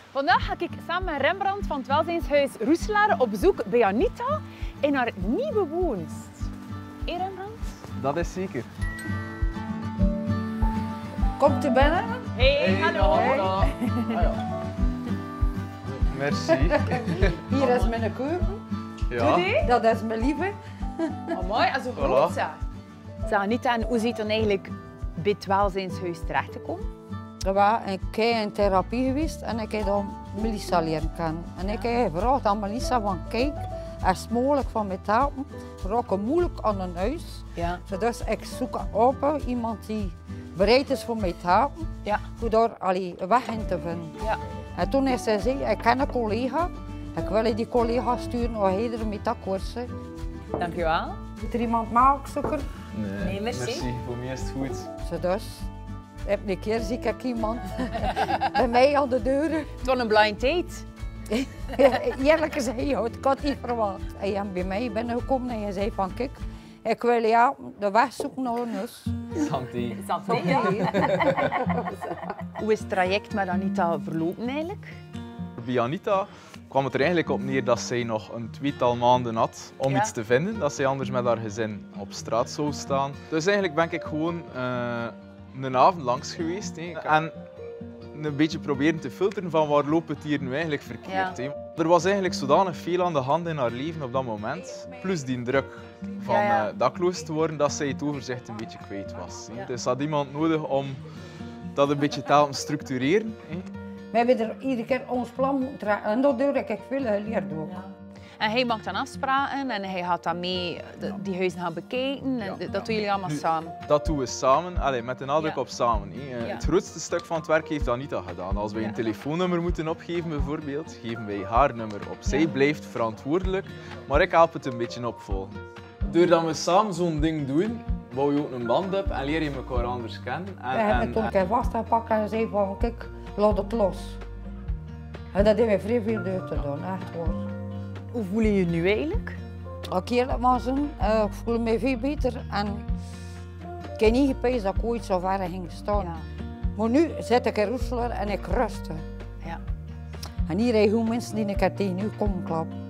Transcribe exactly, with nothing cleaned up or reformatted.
Vandaag ga ik samen met Rembrandt van het welzijnshuis Roeselaar op bezoek bij Anita in haar nieuwe woonst. Hé Rembrandt? Dat is zeker. Komt u binnen? Hey, Hey, hallo. Anita. Ah, ja. Merci. Hier is mijn keuken. Ja. Dat is mijn lieve. Oh, mooi, en zo Voilà. groot zijn. Zeg Anita, en hoe zit dan eigenlijk bij het welzijnshuis terecht te komen? Ik was een keer in therapie geweest en ik heb dan Melissa leren kennen. En ik heb gevraagd aan Melissa van kijk, er is mogelijk van mijn tapen, raken moeilijk aan een huis. Ja. Dus ik zoek op iemand die bereid is voor mijn tapen, Ja. om daar allee, een weg in te vinden. Ja. En toen is zij zei, ik ken een collega, ik wil die collega sturen of hij er met akkoord is. Dankjewel. Moet er iemand maakzoeker? Nee, Nee, merci. Voor mij is het goed. Zo dus. Een keer zie ik iemand bij mij aan de deur. Het was een blind date. Eerlijk gezegd, ja, ik had niet verwacht. Hij is bij mij binnengekomen en hij zei van kijk, ik wil ja, de weg zoeken naar een huis. Santi. Santé, ja. Hoe is het traject met Anita verlopen eigenlijk? Bij Anita kwam het er eigenlijk op neer dat zij nog een tweetal maanden had om Ja. iets te vinden, dat zij anders met haar gezin op straat zou staan. Dus eigenlijk ben ik gewoon uh, een avond langs geweest hè, en een beetje proberen te filteren van waar loopt het hier nu eigenlijk verkeerd. Ja. Hè. Er was eigenlijk zodanig veel aan de hand in haar leven op dat moment, plus die druk van Ja, ja. Uh, dakloos te worden, dat zij het overzicht een beetje kwijt was. Hè. Ja. Dus had iemand nodig om dat een beetje te helpen structureren. Hè. We hebben er iedere keer ons plan moeten trekken en dat doe ik veel geleerd ook. En hij maakt dan afspraken en hij gaat dan mee de, die huizen gaan bekijken. En Ja. dat doen jullie allemaal Nu, samen. Dat doen we samen, allee, met de nadruk Ja. op samen. Hè. Uh, Ja. Het grootste stuk van het werk heeft Anita gedaan. Als wij Ja. een telefoonnummer moeten opgeven bijvoorbeeld, geven wij haar nummer op. Zij Ja. blijft verantwoordelijk, maar ik help het een beetje opvolgen. Doordat we samen zo'n ding doen, bouw je ook een band op en leer je elkaar anders kennen. En, We hebben en- toen een keer vastgepakt en zei van kijk, laat het los. En dat hebben we vrij veel deur te doen, echt hoor. Hoe voel je je nu eigenlijk? Als ik eerlijk mag zijn, uh, ik voel me veel beter en ik heb niet gepijst dat ik ooit zo ver ging staan. Ja. Maar nu zit ik in Roeselaar en ik rust. Ja. En hier heb je mensen die ik tegen u komen klappen.